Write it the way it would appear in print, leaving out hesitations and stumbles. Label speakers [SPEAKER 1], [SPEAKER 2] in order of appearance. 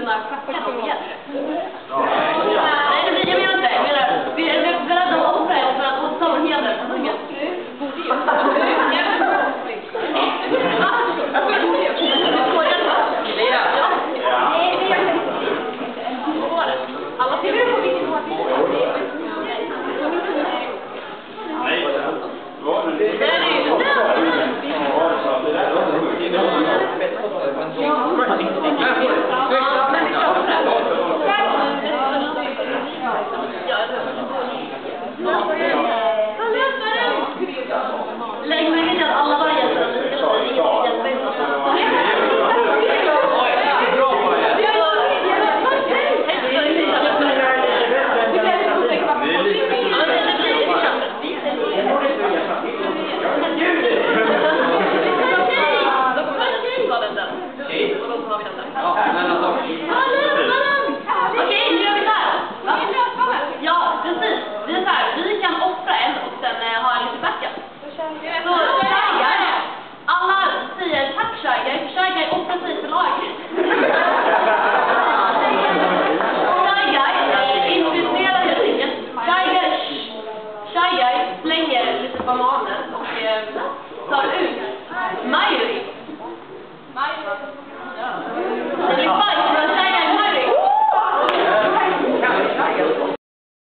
[SPEAKER 1] kunna schacka dem igen. Nej, jag menar inte. Vi är beredda att offra er för att åtta vår heder. Alla ser du på vilken år vi lägg mig in att alla var gäster. Okej, nu gör vi så här. Ja, precis. Det är så här, vi kan offra en och sen ha en lite backup. Så Shaigar, alla säger tack Shaigar, för Shaigar offrar sig för laget. Shaigar introducerar helt enkelt. Shaigar slänger lite bananer och tar ut Majuri. Den är